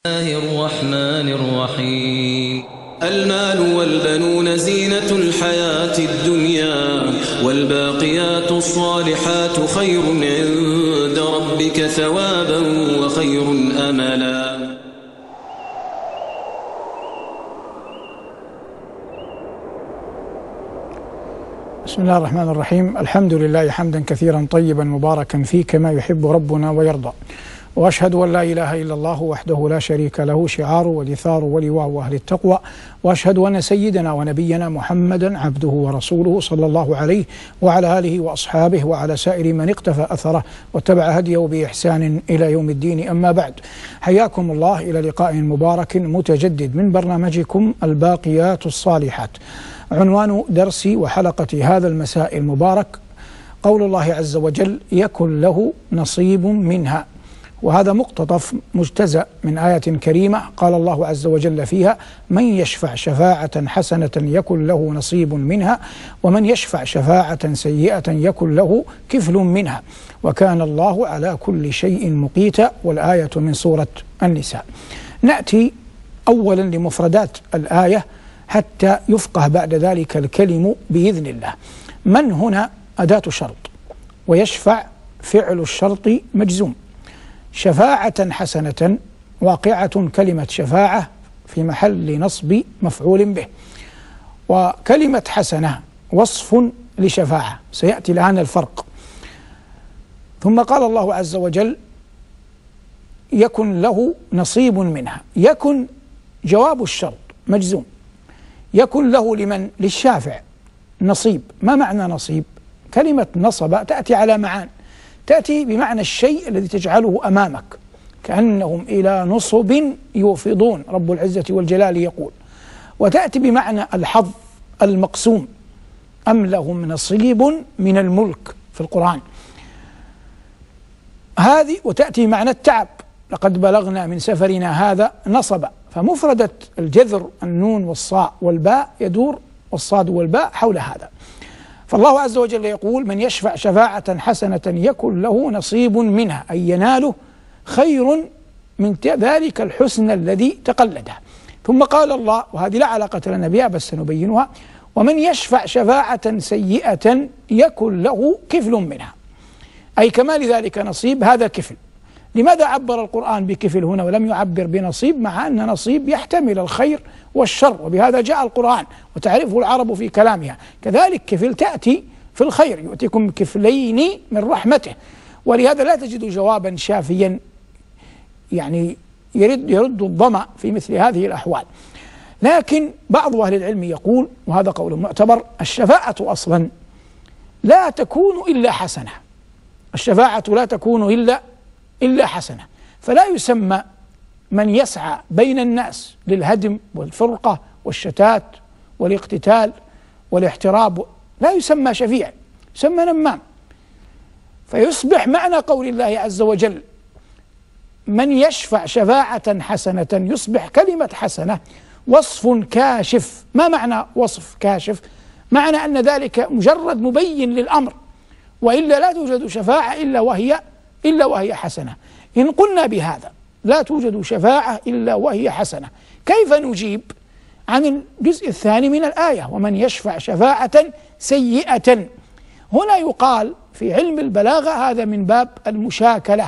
الله الرحمن الرحيم. المال والبنون زينة الحياة الدنيا والباقيات الصالحات خير عند ربك ثوابا وخير أملا. بسم الله الرحمن الرحيم. الحمد لله حمدا كثيرا طيبا مباركا فيه كما يحب ربنا ويرضى، وأشهد أن لا إله إلا الله وحده لا شريك له شعار ودثار ولواء أهل التقوى، وأشهد أن سيدنا ونبينا محمدا عبده ورسوله صلى الله عليه وعلى آله وأصحابه وعلى سائر من اقتفى أثره واتبع هديه بإحسان إلى يوم الدين. أما بعد، حياكم الله إلى لقاء مبارك متجدد من برنامجكم الباقيات الصالحات. عنوان درسي وحلقة هذا المساء المبارك قول الله عز وجل: يكن له نصيب منها. وهذا مقتطف مجتزأ من آية كريمة قال الله عز وجل فيها: من يشفع شفاعة حسنة يكن له نصيب منها ومن يشفع شفاعة سيئة يكن له كفل منها وكان الله على كل شيء مقيتا. والآية من سورة النساء. نأتي أولا لمفردات الآية حتى يفقه بعد ذلك الكلم بإذن الله. من هنا أداة شرط، ويشفع فعل الشرط مجزوم. شفاعة حسنة واقعة، كلمة شفاعة في محل نصب مفعول به، وكلمة حسنة وصف لشفاعة، سيأتي الآن الفرق. ثم قال الله عز وجل: يكن له نصيب منها. يكن جواب الشرط مجزوم. يكن له لمن؟ للشافع. نصيب، ما معنى نصيب؟ كلمة نصب تأتي على معان، تأتي بمعنى الشيء الذي تجعله أمامك، كأنهم إلى نصب يوفضون، رب العزة والجلال يقول. وتأتي بمعنى الحظ المقسوم، أم لهم نصيب من الملك في القرآن هذه. وتأتي بمعنى التعب، لقد بلغنا من سفرنا هذا نصب. فمفردة الجذر النون والصاء والباء يدور، والصاد والباء، حول هذا. فالله عز وجل يقول: من يشفع شفاعة حسنة يكن له نصيب منها، أي يناله خير من ذلك الحسن الذي تقلده. ثم قال الله، وهذه لا علاقة لنا بها بس سنبينها: ومن يشفع شفاعة سيئة يكن له كفل منها، أي كما لذلك نصيب هذا كفل. لماذا عبر القرآن بكفل هنا ولم يعبر بنصيب، مع أن نصيب يحتمل الخير والشر، وبهذا جاء القرآن وتعرفه العرب في كلامها. كذلك كفل تأتي في الخير: يؤتيكم كفلين من رحمته. ولهذا لا تجد جوابا شافيا يعني يرد الظمأ في مثل هذه الأحوال. لكن بعض أهل العلم يقول، وهذا قول معتبر: الشفاعة أصلا لا تكون إلا حسنة. الشفاعة لا تكون إلا حسنة، فلا يسمى من يسعى بين الناس للهدم والفرقة والشتات والاقتتال والاحتراب، لا يسمى شفيع، يسمى نمام. فيصبح معنى قول الله عز وجل: من يشفع شفاعة حسنة، يصبح كلمة حسنة وصف كاشف. ما معنى وصف كاشف؟ معنى أن ذلك مجرد مبين للأمر، وإلا لا توجد شفاعة إلا وهي حسنة. إن قلنا بهذا لا توجد شفاعة إلا وهي حسنة، كيف نجيب عن الجزء الثاني من الآية: ومن يشفع شفاعة سيئة؟ هنا يقال في علم البلاغة هذا من باب المشاكلة،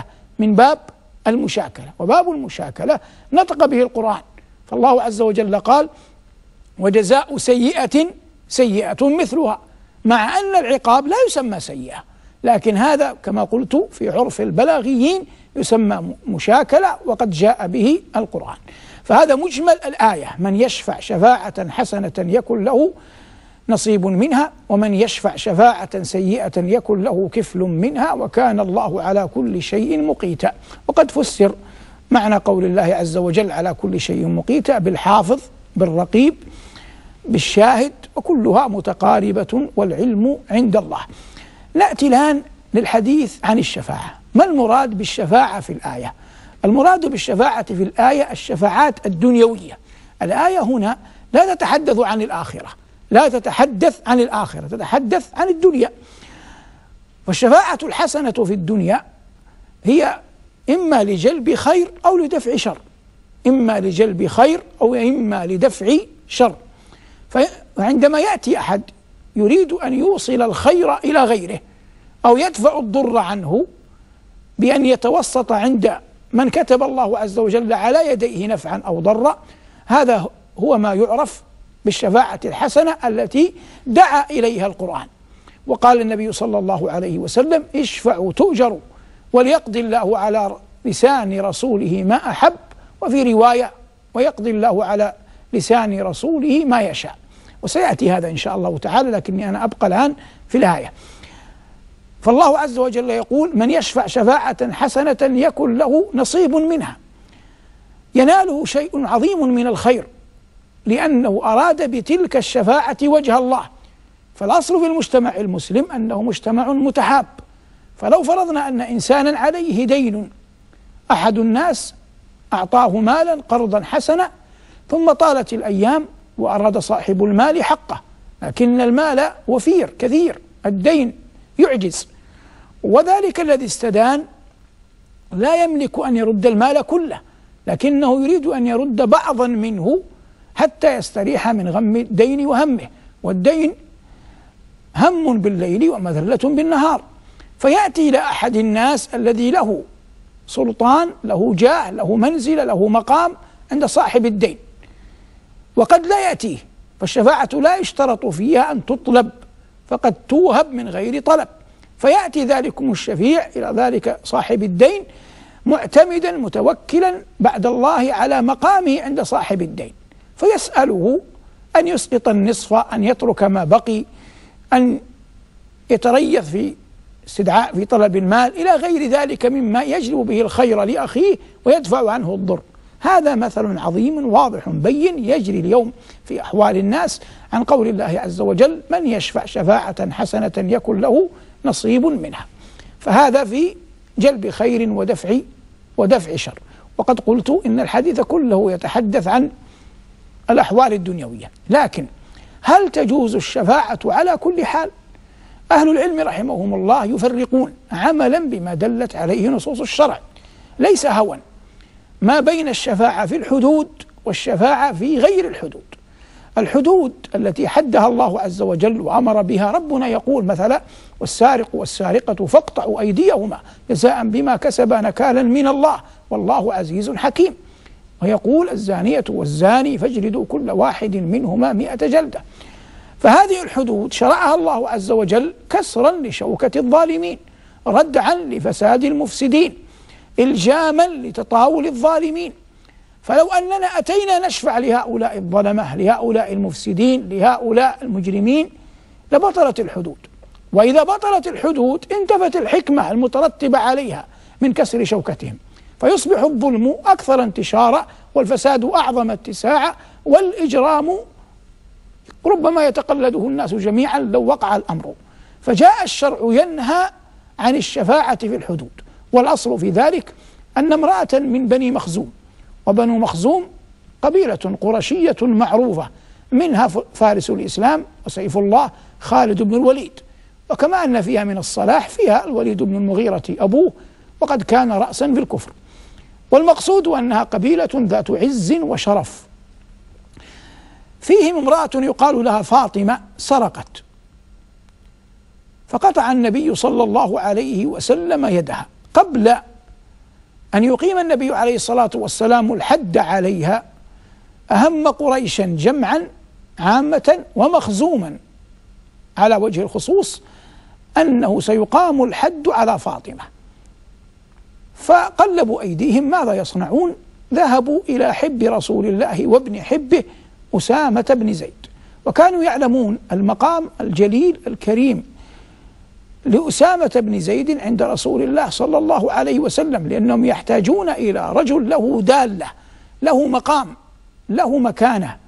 وباب المشاكلة نطق به القرآن. فالله عز وجل قال: وجزاء سيئة سيئة مثلها، مع أن العقاب لا يسمى سيئة، لكن هذا كما قلت في عرف البلاغيين يسمى مشاكلة، وقد جاء به القرآن. فهذا مجمل الآية: من يشفع شفاعة حسنة يكن له نصيب منها ومن يشفع شفاعة سيئة يكن له كفل منها وكان الله على كل شيء مقيتا. وقد فسر معنى قول الله عز وجل على كل شيء مقيتا بالحافظ، بالرقيب، بالشاهد، وكلها متقاربة والعلم عند الله. نأتي الآن للحديث عن الشفاعة. ما المراد بالشفاعة في الآية؟ المراد بالشفاعة في الآية الشفاعات الدنيوية. الآية هنا لا تتحدث عن الآخرة، تتحدث عن الدنيا. والشفاعة الحسنة في الدنيا هي إما لجلب خير أو لدفع شر، إما لجلب خير أو إما لدفع شر. فعندما يأتي أحد يريد أن يوصل الخير إلى غيره أو يدفع الضر عنه بأن يتوسط عند من كتب الله عز وجل على يديه نفعا أو ضرا، هذا هو ما يعرف بالشفاعة الحسنة التي دعا إليها القرآن. وقال النبي صلى الله عليه وسلم: اشفعوا تؤجروا وليقضي الله على لسان رسوله ما أحب، وفي رواية: ويقضي الله على لسان رسوله ما يشاء. وسيأتي هذا إن شاء الله تعالى، لكني أنا أبقى الآن في الآية. فالله عز وجل يقول: من يشفع شفاعة حسنة يكن له نصيب منها، يناله شيء عظيم من الخير لأنه أراد بتلك الشفاعة وجه الله. فالأصل في المجتمع المسلم أنه مجتمع متحاب، فلو فرضنا أن إنسانا عليه دين، أحد الناس أعطاه مالا قرضا حسنا، ثم طالت الأيام وأراد صاحب المال حقه، لكن المال وفير كثير، الدين يعجز، وذلك الذي استدان لا يملك أن يرد المال كله، لكنه يريد أن يرد بعضا منه حتى يستريح من غم الدين وهمه، والدين هم بالليل ومذلة بالنهار. فيأتي إلى أحد الناس الذي له سلطان، له جاه، له منزل، له مقام عند صاحب الدين، وقد لا يأتيه، فالشفاعة لا يشترط فيها أن تطلب، فقد توهب من غير طلب. فيأتي ذلكم الشفيع إلى ذلك صاحب الدين معتمدا متوكلا بعد الله على مقامه عند صاحب الدين، فيسأله أن يسقط النصف، أن يترك ما بقي، أن يتريث في استدعاء في طلب المال إلى غير ذلك مما يجلب به الخير لأخيه ويدفع عنه الضر. هذا مثل عظيم واضح بين يجري اليوم في أحوال الناس عن قول الله عز وجل: من يشفع شفاعة حسنة يكن له نصيب منها. فهذا في جلب خير ودفع شر. وقد قلت إن الحديث كله يتحدث عن الأحوال الدنيوية، لكن هل تجوز الشفاعة على كل حال؟ أهل العلم رحمهم الله يفرقون عملا بما دلت عليه نصوص الشرع، ليس هوى، ما بين الشفاعة في الحدود والشفاعة في غير الحدود. الحدود التي حدها الله عز وجل وأمر بها ربنا يقول مثلا: والسارق والسارقة فاقطعوا أيديهما جزاء بما كسبا نكالا من الله والله عزيز حكيم. ويقول: الزانية والزاني فاجلدوا كل واحد منهما 100 جلدة. فهذه الحدود شرعها الله عز وجل كسرا لشوكة الظالمين، ردعا لفساد المفسدين، إلجاما لتطاول الظالمين. فلو أننا أتينا نشفع لهؤلاء الظلمة، لهؤلاء المفسدين، لهؤلاء المجرمين، لبطلت الحدود. وإذا بطلت الحدود انتفت الحكمة المترتبة عليها من كسر شوكتهم، فيصبح الظلم أكثر انتشارا والفساد أعظم اتساعا والإجرام ربما يتقلده الناس جميعا لو وقع الأمر. فجاء الشرع ينهى عن الشفاعة في الحدود، والأصل في ذلك أن امرأة من بني مخزوم، وبنو مخزوم قبيلة قرشية معروفة، منها فارس الإسلام وسيف الله خالد بن الوليد، وكما أن فيها من الصلاح فيها الوليد بن المغيرة أبوه، وقد كان رأسا في الكفر. والمقصود أنها قبيلة ذات عز وشرف. فيهم امرأة يقال لها فاطمة سرقت، فقطع النبي صلى الله عليه وسلم يدها. قبل أن يقيم النبي عليه الصلاة والسلام الحد عليها أهم قريشا جمعا عامة ومخزوما على وجه الخصوص أنه سيقام الحد على فاطمة. فقلبوا أيديهم ماذا يصنعون؟ ذهبوا إلى حب رسول الله وابن حبه أسامة بن زيد، وكانوا يعلمون المقام الجليل الكريم لأسامة بن زيد عند رسول الله صلى الله عليه وسلم، لأنهم يحتاجون إلى رجل له دالة، له مقام، له مكانة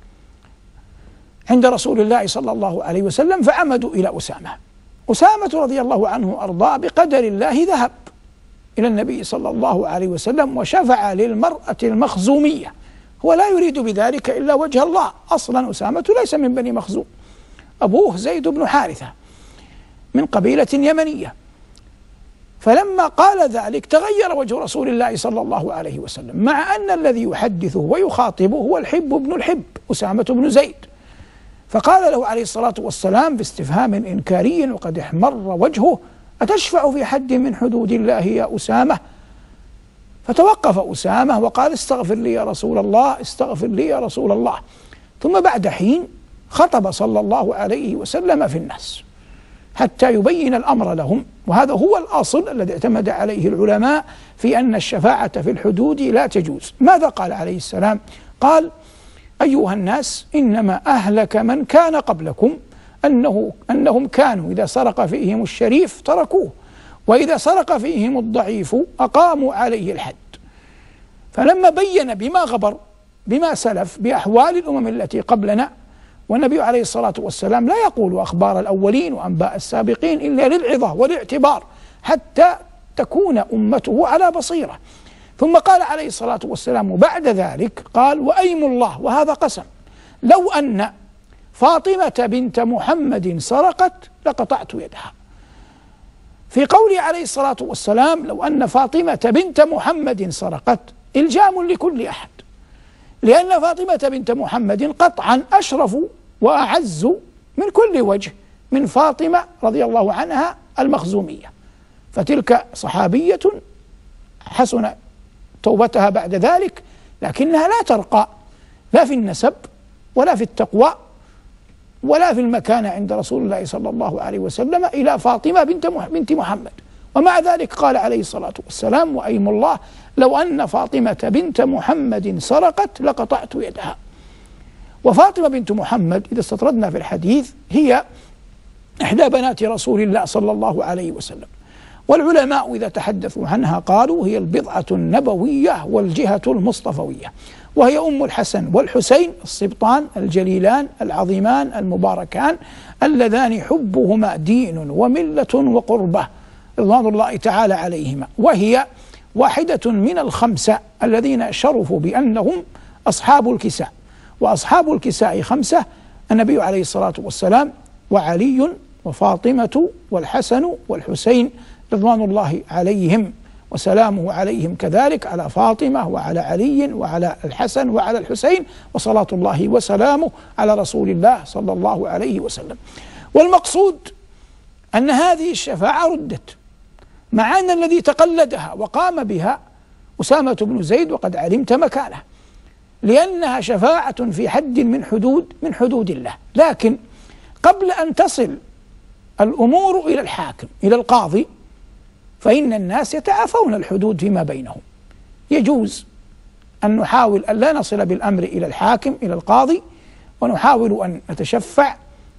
عند رسول الله صلى الله عليه وسلم. فعمدوا إلى أسامة رضي الله عنه أرضاه بقدر الله ذهب إلى النبي صلى الله عليه وسلم وشفع للمرأة المخزومية، هو لا يريد بذلك إلا وجه الله. أصلا أسامة ليس من بني مخزوم، أبوه زيد بن حارثة من قبيلة يمنية. فلما قال ذلك تغير وجه رسول الله صلى الله عليه وسلم، مع أن الذي يحدثه ويخاطبه هو الحب بن الحب أسامة بن زيد، فقال له عليه الصلاة والسلام باستفهام إنكاري وقد احمر وجهه: أتشفع في حد من حدود الله يا أسامة؟ فتوقف أسامة وقال: استغفر لي يا رسول الله، استغفر لي يا رسول الله. ثم بعد حين خطب صلى الله عليه وسلم في الناس حتى يبين الأمر لهم، وهذا هو الأصل الذي اعتمد عليه العلماء في أن الشفاعة في الحدود لا تجوز. ماذا قال عليه السلام؟ قال: أيها الناس، إنما أهلك من كان قبلكم أنهم كانوا إذا سرق فيهم الشريف تركوه، وإذا سرق فيهم الضعيف أقاموا عليه الحد. فلما بين بما غبر بما سلف بأحوال الأمم التي قبلنا، والنبي عليه الصلاة والسلام لا يقول أخبار الأولين وأنباء السابقين إلا للعظة والاعتبار حتى تكون أمته على بصيرة. ثم قال عليه الصلاة والسلام بعد ذلك، قال: وأيم الله، وهذا قسم، لو أن فاطمة بنت محمد سرقت لقطعت يدها. في قوله عليه الصلاة والسلام لو أن فاطمة بنت محمد سرقت إلجام لكل أحد، لأن فاطمة بنت محمد قطعا أشرف وأعز من كل وجه من فاطمة رضي الله عنها المخزومية، فتلك صحابية حسن توبتها بعد ذلك، لكنها لا ترقى لا في النسب ولا في التقوى ولا في المكانة عند رسول الله صلى الله عليه وسلم إلى فاطمة بنت محمد. ومع ذلك قال عليه الصلاة والسلام: وأيم الله، لو أن فاطمة بنت محمد سرقت لقطعت يدها. وفاطمة بنت محمد إذا استطردنا في الحديث هي إحدى بنات رسول الله صلى الله عليه وسلم، والعلماء إذا تحدثوا عنها قالوا هي البضعة النبوية والجهة المصطفوية، وهي أم الحسن والحسين السبطان الجليلان العظيمان المباركان اللذان حبهما دين وملة وقربة رضوان الله تعالى عليهما، وهي واحدة من الخمسة الذين شرفوا بأنهم أصحاب الكساء، وأصحاب الكساء خمسة: النبي عليه الصلاة والسلام، وعلي، وفاطمة، والحسن، والحسين رضوان الله عليهم وسلامه عليهم، كذلك على فاطمة وعلى علي وعلى الحسن وعلى الحسين، وصلاة الله وسلامه على رسول الله صلى الله عليه وسلم. والمقصود أن هذه الشفاعة ردت، مع أن الذي تقلدها وقام بها أسامة بن زيد، وقد علمت مكانه، لأنها شفاعة في حد من حدود الله. لكن قبل أن تصل الأمور إلى الحاكم إلى القاضي فإن الناس يتعافون الحدود فيما بينهم. يجوز أن نحاول أن لا نصل بالأمر إلى الحاكم إلى القاضي، ونحاول أن نتشفع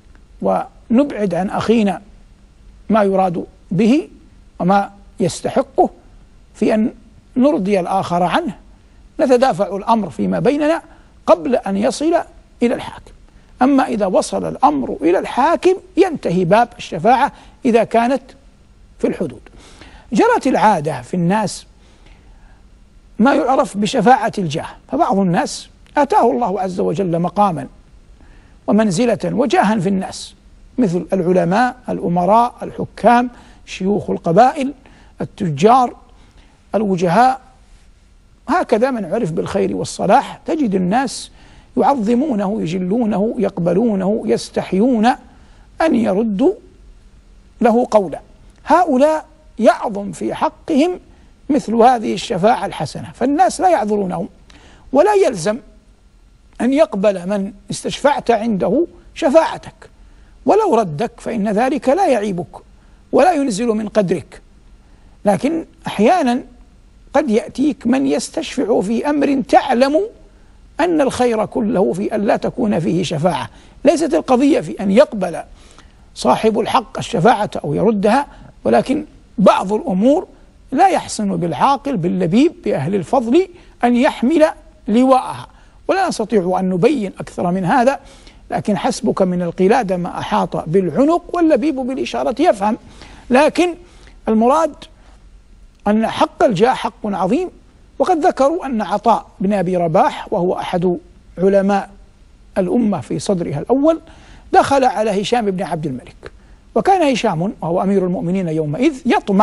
ونبعد عن أخينا ما يراد به وما يستحقه في أن نرضي الآخر عنه، نتدافع الأمر فيما بيننا قبل أن يصل إلى الحاكم. أما إذا وصل الأمر إلى الحاكم ينتهي باب الشفاعة إذا كانت في الحدود. جرت العادة في الناس ما يعرف بشفاعة الجاه، فبعض الناس آتاه الله عز وجل مقاما ومنزلة وجاها في الناس، مثل العلماء، الأمراء، الحكام، شيوخ القبائل، التجار، الوجهاء، هكذا من عرف بالخير والصلاح تجد الناس يعظمونه، يجلونه، يقبلونه، يستحيون أن يردوا له قولا. هؤلاء يعظم في حقهم مثل هذه الشفاعة الحسنة، فالناس لا يعذرونهم، ولا يلزم أن يقبل من استشفعت عنده شفاعتك، ولو ردك فإن ذلك لا يعيبك ولا ينزل من قدرك. لكن أحيانا قد يأتيك من يستشفع في أمر تعلم أن الخير كله في أن لا تكون فيه شفاعة. ليست القضية في أن يقبل صاحب الحق الشفاعة أو يردها، ولكن بعض الأمور لا يحسن بالعاقل باللبيب بأهل الفضل أن يحمل لواءها، ولا نستطيع أن نبين أكثر من هذا، لكن حسبك من القلادة ما أحاط بالعنق واللبيب بالإشارة يفهم. لكن المراد أن حق الجاه حق عظيم، وقد ذكروا أن عطاء بن أبي رباح وهو أحد علماء الأمة في صدرها الأول دخل على هشام بن عبد الملك، وكان هشام وهو أمير المؤمنين يومئذ يطمع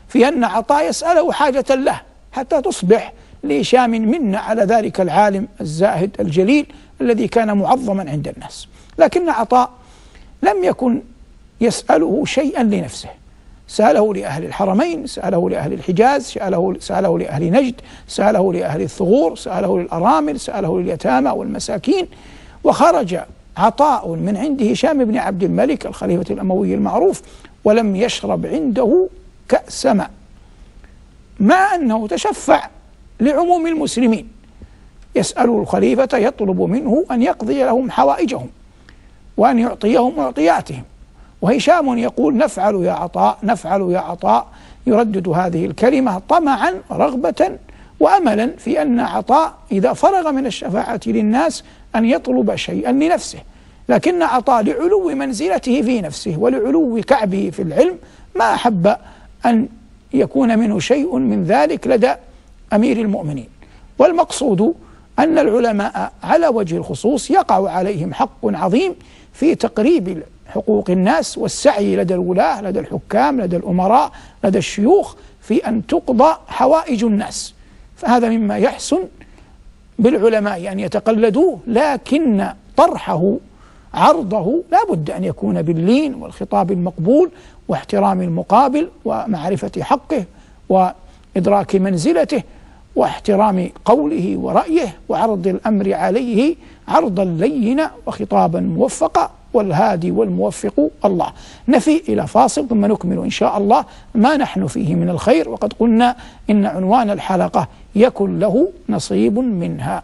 في أن عطاء يسأله حاجة له حتى تصبح لهشام منة على ذلك العالم الزاهد الجليل الذي كان معظما عند الناس. لكن عطاء لم يكن يسأله شيئا لنفسه، سأله لأهل الحرمين، سأله لأهل الحجاز، سأله لأهل نجد، سأله لأهل الثغور، سأله للأرامل، سأله لليتامى والمساكين. وخرج عطاء من عند هشام بن عبد الملك الخليفة الأموي المعروف ولم يشرب عنده كأس ماء، مع أنه تشفع لعموم المسلمين، يسأل الخليفة يطلب منه أن يقضي لهم حوائجهم وأن يعطيهم معطياتهم، وهشام يقول نفعل يا عطاء، نفعل يا عطاء، يردد هذه الكلمة طمعا رغبة وأملا في أن عطاء إذا فرغ من الشفاعة للناس أن يطلب شيئا لنفسه. لكن عطاء لعلو منزلته في نفسه ولعلو كعبه في العلم ما أحب أن يكون منه شيء من ذلك لدى أمير المؤمنين. والمقصود أن العلماء على وجه الخصوص يقع عليهم حق عظيم في تقريب حقوق الناس والسعي لدى الولاة، لدى الحكام، لدى الأمراء، لدى الشيوخ في أن تقضى حوائج الناس. فهذا مما يحسن بالعلماء أن يتقلدوه، لكن طرحه عرضه لا بد أن يكون باللين والخطاب المقبول واحترام المقابل ومعرفة حقه وإدراك منزلته واحترام قوله ورأيه وعرض الأمر عليه عرضا لينا وخطابا موفقا، والهادي والموفق الله. نفي إلى فاصل ثم نكمل إن شاء الله ما نحن فيه من الخير، وقد قلنا إن عنوان الحلقة يكن له نصيب منها.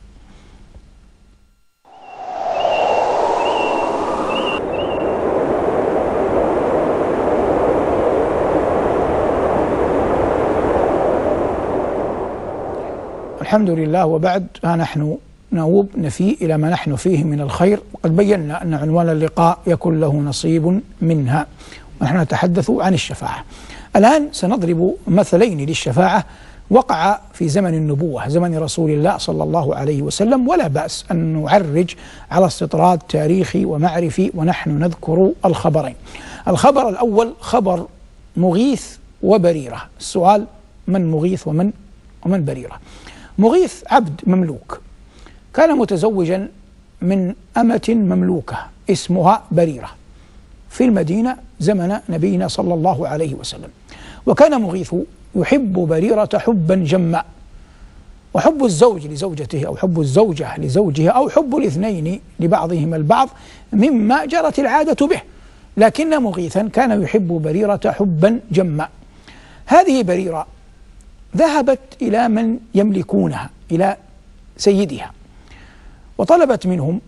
الحمد لله، وبعد نحن نوب نفي إلى ما نحن فيه من الخير، وقد بينا أن عنوان اللقاء يكون له نصيب منها، ونحن نتحدث عن الشفاعة. الآن سنضرب مثلين للشفاعة وقع في زمن النبوة، زمن رسول الله صلى الله عليه وسلم، ولا بأس أن نعرج على استطراد تاريخي ومعرفي ونحن نذكر الخبرين. الخبر الأول خبر مغيث وبريرة. السؤال: من مغيث ومن بريرة؟ مغيث عبد مملوك كان متزوجا من أمة مملوكة اسمها بريرة في المدينة زمن نبينا صلى الله عليه وسلم، وكان مغيث يحب بريرة حبا جما، وحب الزوج لزوجته أو حب الزوجة لزوجها أو حب الاثنين لبعضهم البعض مما جرت العادة به، لكن مغيثا كان يحب بريرة حبا جما. هذه بريرة ذهبت إلى من يملكونها، إلى سيدها، وطلبت منه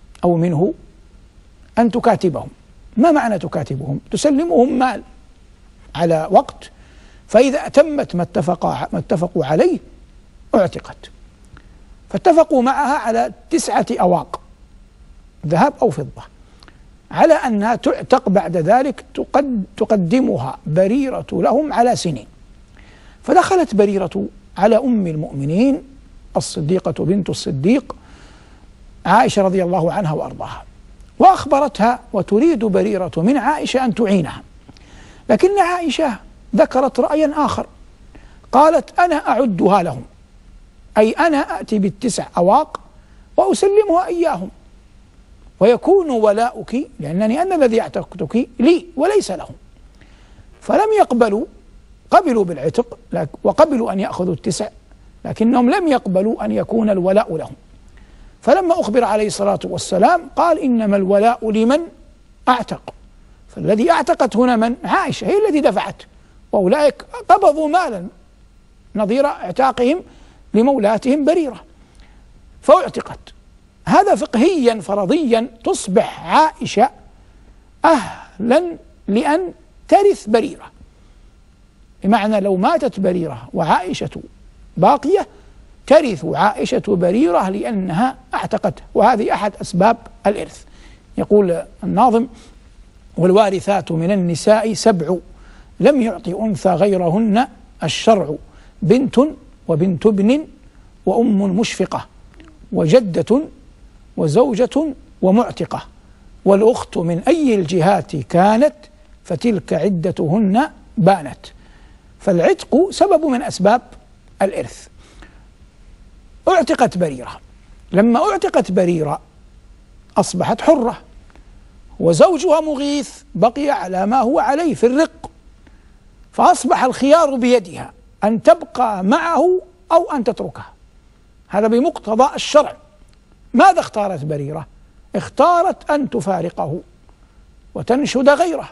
أن تكاتبهم. ما معنى تكاتبهم؟ تسلمهم مال على وقت، فإذا أتمت ما اتفقوا عليه اعتقت. فاتفقوا معها على 9 أواق ذهب أو فضة، على أنها تعتق بعد ذلك تقدمها بريرة لهم على سنين. فدخلت بريرة على أم المؤمنين الصديقة بنت الصديق عائشة رضي الله عنها وأرضاها، وأخبرتها وتريد بريرة من عائشة أن تعينها، لكن عائشة ذكرت رأيا آخر، قالت: أنا أعدها لهم، أي أنا أأتي ب9 أواق وأسلمها إياهم، ويكون ولاؤك، لأنني أنا الذي اعتقتك لي وليس لهم. فلم يقبلوا، قبلوا بالعتق وقبلوا أن يأخذوا 9، لكنهم لم يقبلوا أن يكون الولاء لهم. فلما أخبر عليه الصلاة والسلام قال: إنما الولاء لمن أعتق. فالذي أعتقت هنا من؟ عائشة، هي التي دفعت، وأولئك قبضوا مالا نظير اعتاقهم لمولاتهم بريرة فاعتقت. هذا فقهيا فرضيا تصبح عائشة أهلا لأن ترث بريرة، بمعنى لو ماتت بريرة وعائشة باقية ترث عائشة بريرة لأنها اعتقته، وهذه أحد أسباب الإرث. يقول الناظم: والوارثات من النساء 7 لم يعطي أنثى غيرهن الشرع، بنت وبنت ابن وأم مشفقة وجدة وزوجة ومعتقة، والأخت من أي الجهات كانت فتلك عدتهن بانت. فالعتق سبب من أسباب الإرث. اعتقت بريرة، لما اعتقت بريرة أصبحت حرة، وزوجها مغيث بقي على ما هو عليه في الرق، فأصبح الخيار بيدها أن تبقى معه أو أن تتركه. هذا بمقتضى الشرع. ماذا اختارت بريرة؟ اختارت أن تفارقه وتنشد غيره.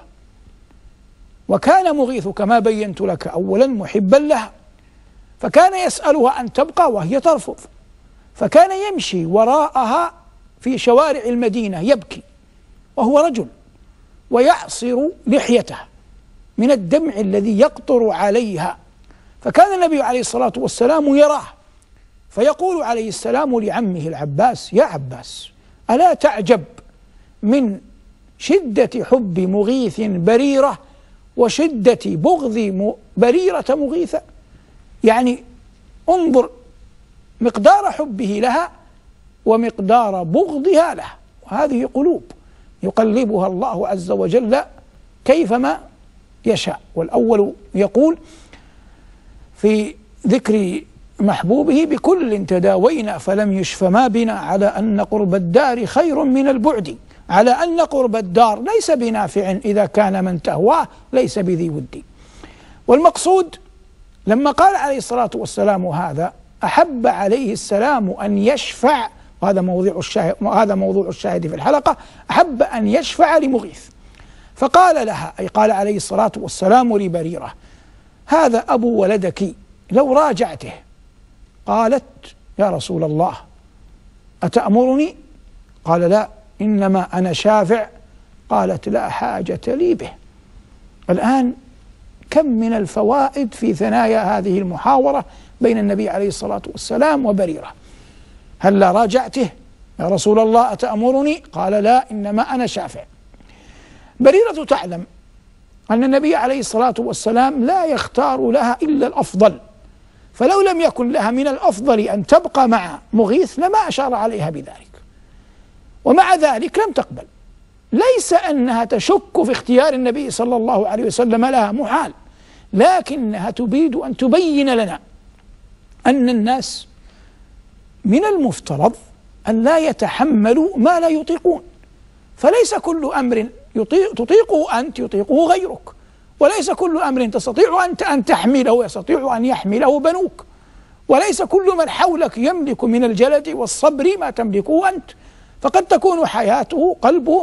وكان مغيث كما بينت لك أولا محبا لها، فكان يسألها أن تبقى وهي ترفض، فكان يمشي وراءها في شوارع المدينة يبكي وهو رجل، ويعصر لحيته من الدمع الذي يقطر عليها. فكان النبي عليه الصلاة والسلام يراه، فيقول عليه السلام لعمه العباس: يا عباس، ألا تعجب من شدة حب مغيث بريرة وشدة بغض بريرة مغيثة؟ يعني انظر مقدار حبه لها ومقدار بغضها له، وهذه قلوب يقلبها الله عز وجل كيفما يشاء. والأول يقول في ذكر محبوبه: بكل تداوينا فلم يشف ما بنا، على أن قرب الدار خير من البعد، على أن قرب الدار ليس بنافع إذا كان من تهواه ليس بذي ود. والمقصود لما قال عليه الصلاة والسلام هذا أحب عليه السلام أن يشفع، وهذا موضوع الشاهد في الحلقة، أحب أن يشفع لمغيث، فقال لها، أي قال عليه الصلاة والسلام لبريرة: هذا أبو ولدك لو راجعته. قالت: يا رسول الله أتأمرني؟ قال: لا، إنما أنا شافع. قالت: لا حاجة لي به. الآن كم من الفوائد في ثنايا هذه المحاورة بين النبي عليه الصلاة والسلام وبريرة. هل لا راجعته؟ يا رسول الله أتأمرني؟ قال: لا، إنما أنا شافع. بريرة تعلم أن النبي عليه الصلاة والسلام لا يختار لها إلا الأفضل، فلو لم يكن لها من الأفضل أن تبقى مع مغيث لما أشار عليها بذلك، ومع ذلك لم تقبل. ليس أنها تشك في اختيار النبي صلى الله عليه وسلم لها، محال، لكنها تريد أن تبين لنا أن الناس من المفترض أن لا يتحملوا ما لا يطيقون، فليس كل أمر تطيقه أنت يطيقه غيرك، وليس كل أمر تستطيع أنت أن تحمله يستطيع أن يحمله بنوك، وليس كل من حولك يملك من الجلد والصبر ما تملكه أنت، فقد تكون حياته قلبه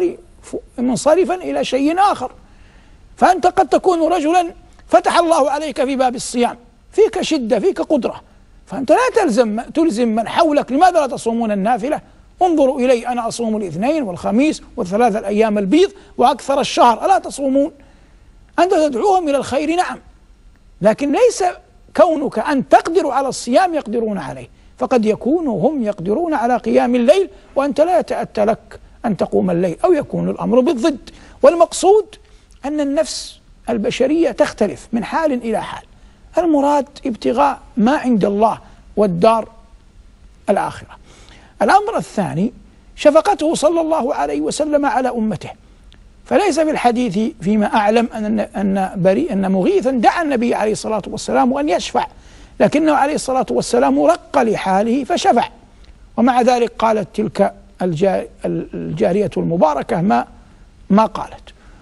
منصرفا إلى شيء آخر. فأنت قد تكون رجلا فتح الله عليك في باب الصيام، فيك شدة، فيك قدرة، فأنت لا تلزم من حولك: لماذا لا تصومون النافلة؟ انظروا إلي، أنا أصوم الاثنين والخميس والثلاثة الأيام البيض وأكثر الشهر، ألا تصومون؟ أنت تدعوهم إلى الخير، نعم، لكن ليس كونك أن تقدر على الصيام يقدرون عليه، فقد يكونوا هم يقدرون على قيام الليل وأنت لا يتأتى لك أن تقوم الليل، أو يكون الأمر بالضد. والمقصود أن النفس البشرية تختلف من حال إلى حال، المراد ابتغاء ما عند الله والدار الآخرة. الأمر الثاني شفقته صلى الله عليه وسلم على أمته، فليس في الحديث فيما أعلم أن مغيثا دعا النبي عليه الصلاة والسلام أن يشفع، لكنه عليه الصلاة والسلام رق لحاله فشفع، ومع ذلك قالت تلك الجارية المباركة ما قالت.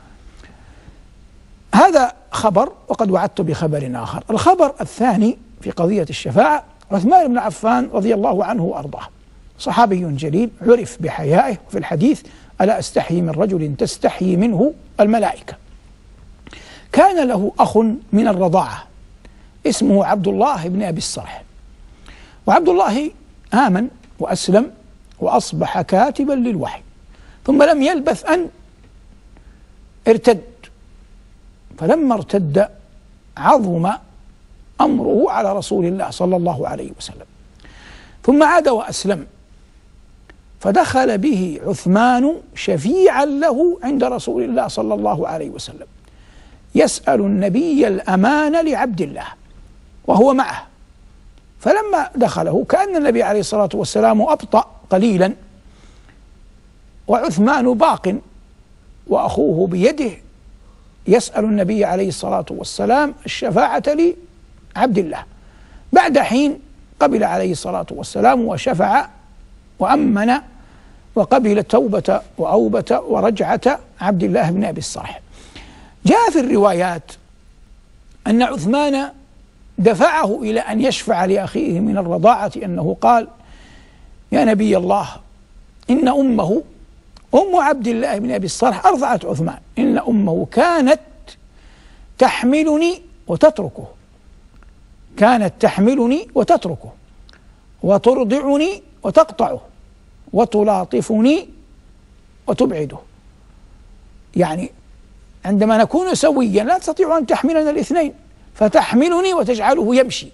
هذا خبر، وقد وعدت بخبر آخر. الخبر الثاني في قضية الشفاعة: عثمان بن عفان رضي الله عنه وأرضاه، صحابي جليل عرف بحيائه، وفي الحديث: ألا أستحي من رجل تستحي منه الملائكة. كان له أخ من الرضاعة اسمه عبد الله بن أبي الصرح، وعبد الله آمن وأسلم وأصبح كاتبا للوحي، ثم لم يلبث أن ارتد، فلما ارتد عظم أمره على رسول الله صلى الله عليه وسلم، ثم عاد وأسلم، فدخل به عثمان شفيعا له عند رسول الله صلى الله عليه وسلم، يسأل النبي الأمان لعبد الله وهو معه. فلما دخله كأن النبي عليه الصلاة والسلام أبطأ قليلا، وعثمان باق وأخوه بيده يسأل النبي عليه الصلاة والسلام الشفاعة لعبد الله. بعد حين قبل عليه الصلاة والسلام وشفع وأمن وقبل توبة وأوبة ورجعة عبد الله بن أبي الصرح. جاء في الروايات أن عثمان دفعه إلى أن يشفع لأخيه من الرضاعة، أنه قال: يا نبي الله، إن أمه أم عبد الله بن أبي الصرح أرضعت عثمان، إن أمه كانت تحملني وتتركه، كانت تحملني وتتركه، وترضعني وتقطعه، وتلاطفني وتبعده. يعني عندما نكون سويا لا تستطيع أن تحملنا الاثنين، فتحملني وتجعله يمشي،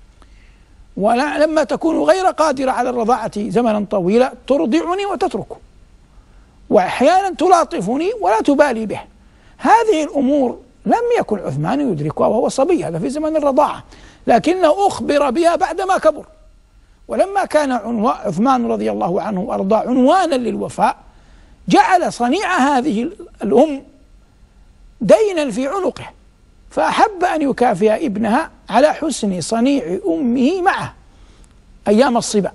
ولما تكون غير قادرة على الرضاعة زمنا طويلا ترضعني وتتركه، وأحيانا تلاطفني ولا تبالي به. هذه الأمور لم يكن عثمان يدركها وهو صبي، هذا في زمن الرضاعة، لكنه أخبر بها بعدما كبر. ولما كان عثمان رضي الله عنه وأرضاه عنوانا للوفاء، جعل صنيع هذه الأم دينا في عنقه، فأحب أن يكافئ ابنها على حسن صنيع أمه معه أيام الصبا،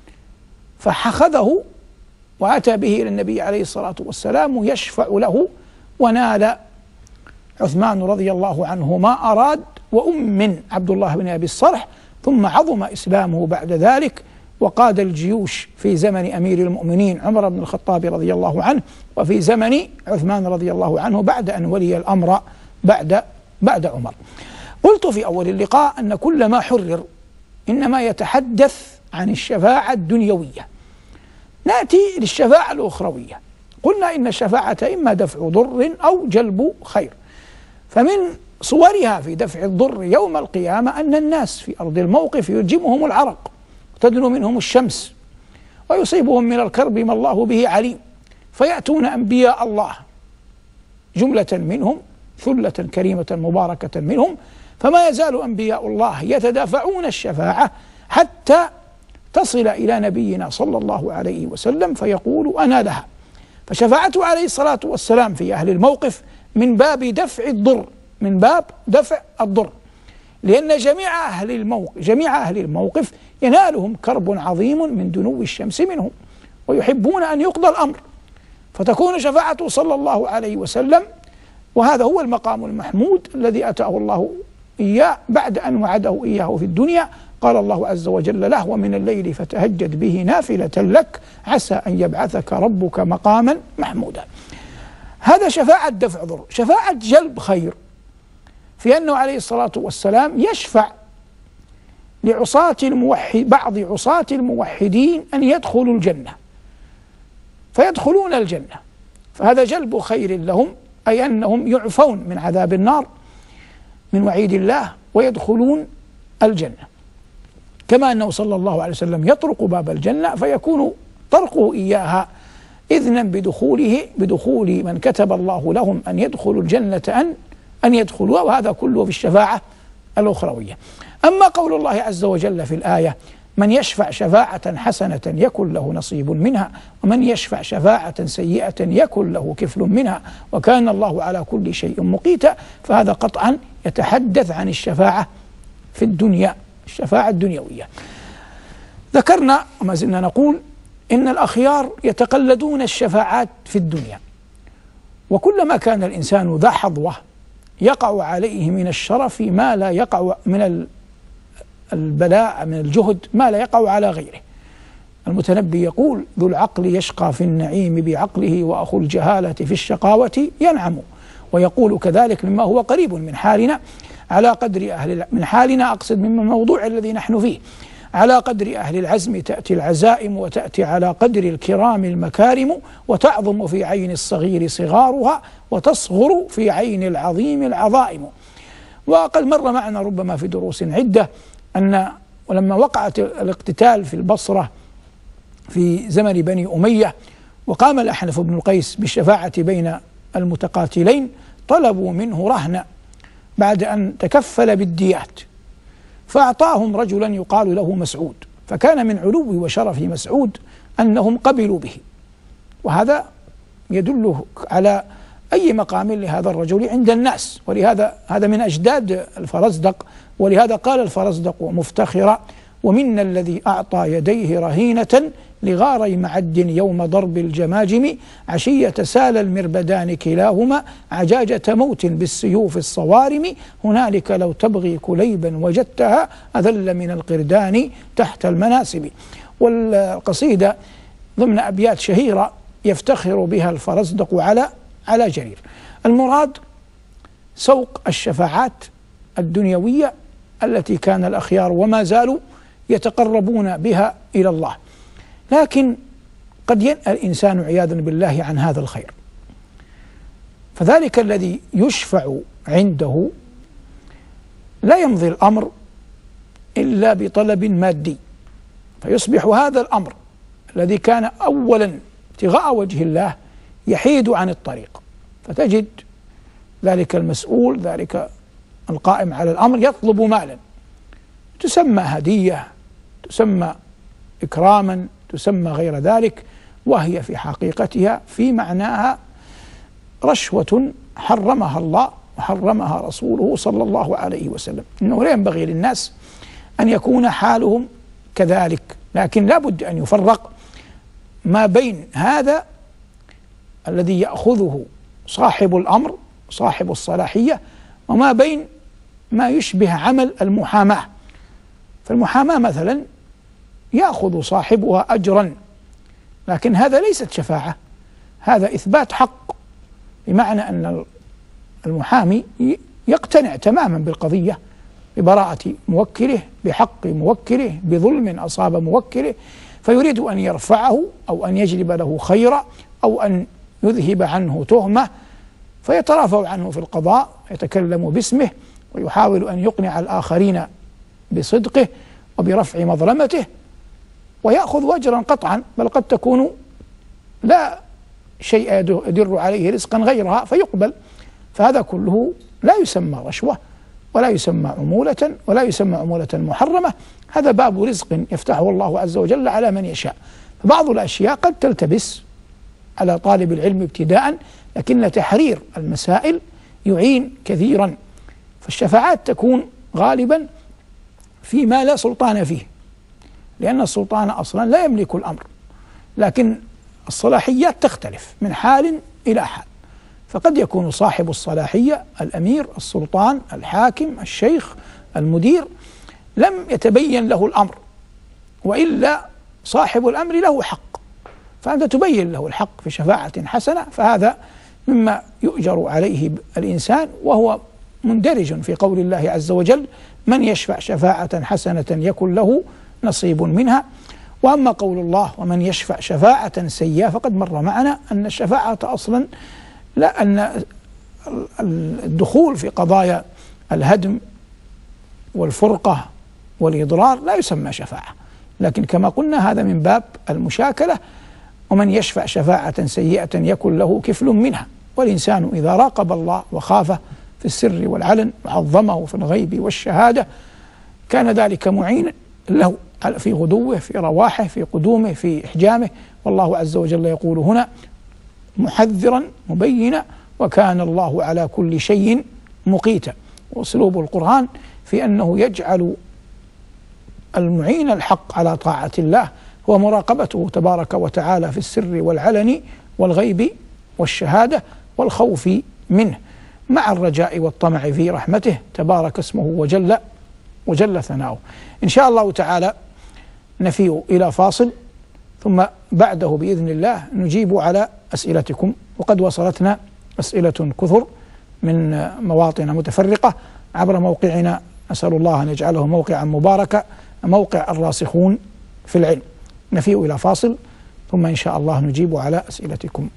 فأخذه وأتى به إلى النبي عليه الصلاة والسلام يشفع له، ونال عثمان رضي الله عنه ما أراد، وأم عبد الله بن أبي الصرح. ثم عظم إسلامه بعد ذلك، وقاد الجيوش في زمن أمير المؤمنين عمر بن الخطاب رضي الله عنه، وفي زمن عثمان رضي الله عنه بعد أن ولي الأمر بعد عمر. قلت في أول اللقاء أن كل ما حرر إنما يتحدث عن الشفاعة الدنيوية. نأتي للشفاعة الأخروية. قلنا إن الشفاعة إما دفع ضر أو جلب خير، فمن صورها في دفع الضر يوم القيامة أن الناس في أرض الموقف يلجمهم العرق، تدنو منهم الشمس، ويصيبهم من الكرب ما الله به عليم، فيأتون أنبياء الله جملة منهم ثلة كريمة مباركة منهم، فما يزال أنبياء الله يتدافعون الشفاعة حتى تصل إلى نبينا صلى الله عليه وسلم فيقول أنا لها. فشفاعته عليه الصلاة والسلام في أهل الموقف من باب دفع الضر، من باب دفع الضر، لأن جميع أهل الموقف ينالهم كرب عظيم من دنو الشمس منهم، ويحبون أن يقضى الأمر، فتكون شفاعته صلى الله عليه وسلم، وهذا هو المقام المحمود الذي أتاه الله إياه بعد أن وعده إياه في الدنيا. قال الله عز وجل له: ومن الليل فتهجد به نافلة لك عسى أن يبعثك ربك مقاما محمودا. هذا شفاعة دفع ضر. شفاعة جلب خير في أنه عليه الصلاة والسلام يشفع بعض عصاة الموحدين أن يدخلوا الجنة، فيدخلون الجنة، فهذا جلب خير لهم، أي أنهم يعفون من عذاب النار من وعيد الله ويدخلون الجنة. كما أنه صلى الله عليه وسلم يطرق باب الجنة فيكون طرقه إياها إذنا بدخول من كتب الله لهم أن يدخلوا الجنة أن يدخلوها، وهذا كله في الشفاعة الأخروية. أما قول الله عز وجل في الآية: من يشفع شفاعة حسنة يكن له نصيب منها، ومن يشفع شفاعة سيئة يكن له كفل منها، وكان الله على كل شيء مقيتا، فهذا قطعا يتحدث عن الشفاعة في الدنيا، الشفاعة الدنيوية. ذكرنا وما زلنا نقول إن الأخيار يتقلدون الشفاعات في الدنيا، وكلما كان الإنسان ذا حظوة يقع عليه من الشرف ما لا يقع، من البلاء، من الجهد ما لا يقع على غيره. المتنبي يقول: ذو العقل يشقى في النعيم بعقله، وأخو الجهالة في الشقاوة ينعم. ويقول كذلك مما هو قريب من حالنا على قدر من حالنا أقصد من الموضوع الذي نحن فيه: على قدر أهل العزم تأتي العزائم، وتأتي على قدر الكرام المكارم، وتعظم في عين الصغير صغارها، وتصغر في عين العظيم العظائم. وقد مر معنا ربما في دروس عدة أن ولما وقعت الاقتتال في البصرة في زمن بني أمية، وقام الأحنف بن القيس بالشفاعة بين المتقاتلين، طلبوا منه رهنا بعد أن تكفل بالديات، فأعطاهم رجلا يقال له مسعود، فكان من علو وشرف مسعود أنهم قبلوا به، وهذا يدل على أي مقام لهذا الرجل عند الناس. ولهذا هذا من أجداد الفرزدق، ولهذا قال الفرزدق مفتخرا: ومنا الذي أعطى يديه رهينة لغاري معد يوم ضرب الجماجم، عشية سال المربدان كلاهما عجاجة موت بالسيوف الصوارم، هنالك لو تبغي كليبا وجدتها أذل من القردان تحت المناسب. والقصيدة ضمن أبيات شهيرة يفتخر بها الفرزدق على جرير. المراد سوق الشفاعات الدنيوية التي كان الأخيار وما زالوا يتقربون بها إلى الله، لكن قد ينأى الإنسان عياذا بالله عن هذا الخير، فذلك الذي يشفع عنده لا يمضي الأمر إلا بطلب مادي، فيصبح هذا الأمر الذي كان أولا ابتغاء وجه الله يحيد عن الطريق، فتجد ذلك المسؤول، ذلك القائم على الأمر يطلب مالا، تسمى هدية، تسمى إكراما، تسمى غير ذلك، وهي في حقيقتها في معناها رشوة حرمها الله وحرمها رسوله صلى الله عليه وسلم. إنه لا ينبغي للناس أن يكون حالهم كذلك، لكن لا بد أن يفرق ما بين هذا الذي يأخذه صاحب الأمر صاحب الصلاحية، وما بين ما يشبه عمل المحاماة. فالمحاماة مثلا يأخذ صاحبها أجرا، لكن هذا ليست شفاعة، هذا إثبات حق، بمعنى أن المحامي يقتنع تماما بالقضية، ببراءة موكله، بحق موكله، بظلم أصاب موكله، فيريد أن يرفعه أو أن يجلب له خيرا أو أن يذهب عنه تهمة، فيترافع عنه في القضاء، يتكلم باسمه ويحاول أن يقنع الآخرين بصدقه وبرفع مظلمته، ويأخذ أجرا قطعا، بل قد تكون لا شيء يدر عليه رزقا غيرها فيقبل. فهذا كله لا يسمى رشوة ولا يسمى عمولة ولا يسمى عمولة محرمة، هذا باب رزق يفتحه الله عز وجل على من يشاء. فبعض الأشياء قد تلتبس على طالب العلم ابتداء، لكن تحرير المسائل يعين كثيرا. فالشفاعات تكون غالبا فيما لا سلطان فيه، لأن السلطان أصلا لا يملك الأمر، لكن الصلاحيات تختلف من حال إلى حال، فقد يكون صاحب الصلاحية الأمير، السلطان، الحاكم، الشيخ، المدير لم يتبين له الأمر، وإلا صاحب الأمر له حق، فأنت تبين له الحق في شفاعة حسنة، فهذا مما يؤجر عليه الإنسان، وهو مندرج في قول الله عز وجل: من يشفع شفاعة حسنة يكن له نصيب منها. وأما قول الله: ومن يشفع شفاعة سيئة، فقد مر معنا أن الشفاعة أصلا لا، أن الدخول في قضايا الهدم والفرقة والإضرار لا يسمى شفاعة، لكن كما قلنا هذا من باب المشاكلة. ومن يشفع شفاعة سيئة يكن له كفل منها. والإنسان إذا راقب الله وخافه في السر والعلن وعظمه في الغيب والشهادة كان ذلك معينا له في غدوه، في رواحه، في قدومه، في إحجامه. والله عز وجل يقول هنا محذرا مبينا: وكان الله على كل شيء مقيتا. وأسلوب القرآن في أنه يجعل المعين الحق على طاعة الله هو مراقبته تبارك وتعالى في السر والعلن والغيب والشهادة والخوف منه، مع الرجاء والطمع في رحمته تبارك اسمه وجل ثناؤه. إن شاء الله تعالى نفيء إلى فاصل، ثم بعده بإذن الله نجيب على أسئلتكم. وقد وصلتنا أسئلة كثر من مواطن متفرقة عبر موقعنا، نسأل الله أن يجعله موقعا مباركا، موقع الراسخون في العلم. نفيء إلى فاصل، ثم إن شاء الله نجيب على أسئلتكم.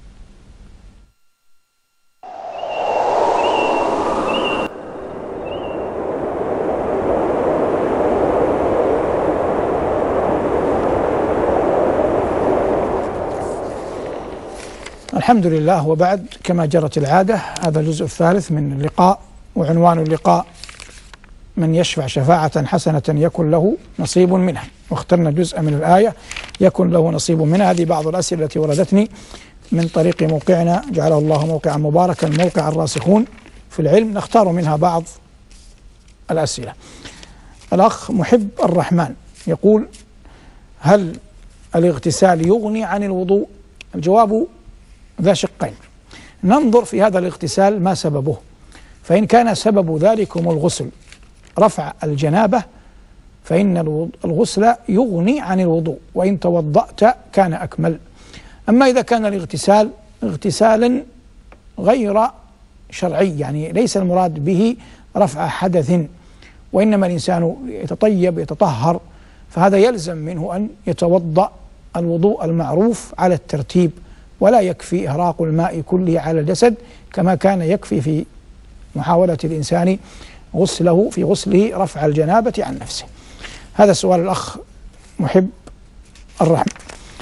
الحمد لله، وبعد، كما جرت العادة هذا الجزء الثالث من اللقاء، وعنوان اللقاء: من يشفع شفاعة حسنة يكن له نصيب منها. واخترنا جزء من الآية: يكن له نصيب منها. هذه بعض الأسئلة التي وردتني من طريق موقعنا جعله الله موقعا مباركا، موقع الراسخون في العلم، نختار منها بعض الأسئلة. الأخ محب الرحمن يقول: هل الاغتسال يغني عن الوضوء؟ الجواب ذا شقين. ننظر في هذا الاغتسال ما سببه، فإن كان سبب ذلكم الغسل رفع الجنابة فإن الغسل يغني عن الوضوء، وإن توضأت كان أكمل. أما إذا كان الاغتسال اغتسالا غير شرعي، يعني ليس المراد به رفع حدث، وإنما الإنسان يتطيب يتطهر، فهذا يلزم منه أن يتوضأ الوضوء المعروف على الترتيب، ولا يكفي إهراق الماء كله على الجسد كما كان يكفي في محاولة الإنسان في غسله رفع الجنابة عن نفسه. هذا سؤال الأخ محب الرحمن.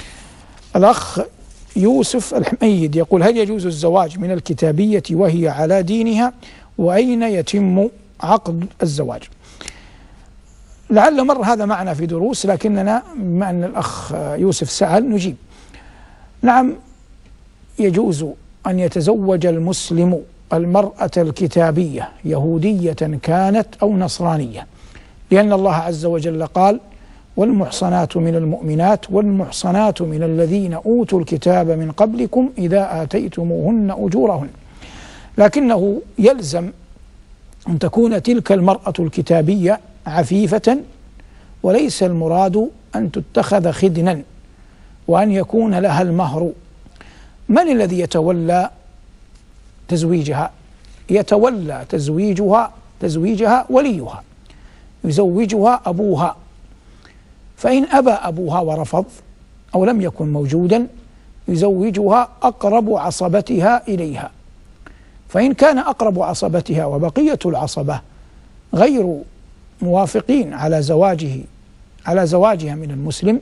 الأخ يوسف الحميد يقول: هل يجوز الزواج من الكتابية وهي على دينها؟ وأين يتم عقد الزواج؟ لعل مر هذا معنا في دروس، لكننا بما أن الأخ يوسف سأل نجيب. نعم، يجوز أن يتزوج المسلم المرأة الكتابية يهودية كانت أو نصرانية، لأن الله عز وجل قال: والمحصنات من المؤمنات والمحصنات من الذين أوتوا الكتاب من قبلكم إذا آتيتموهن أجورهن. لكنه يلزم أن تكون تلك المرأة الكتابية عفيفة، وليس المراد أن تتخذ خدنا وأن يكون لها المهر. من الذي يتولى تزويجها؟ يتولى تزويجها وليها، يزوجها أبوها، فإن أبى أبوها ورفض أو لم يكن موجودا يزوجها أقرب عصبتها إليها، فإن كان أقرب عصبتها وبقية العصبة غير موافقين على زواجها من المسلم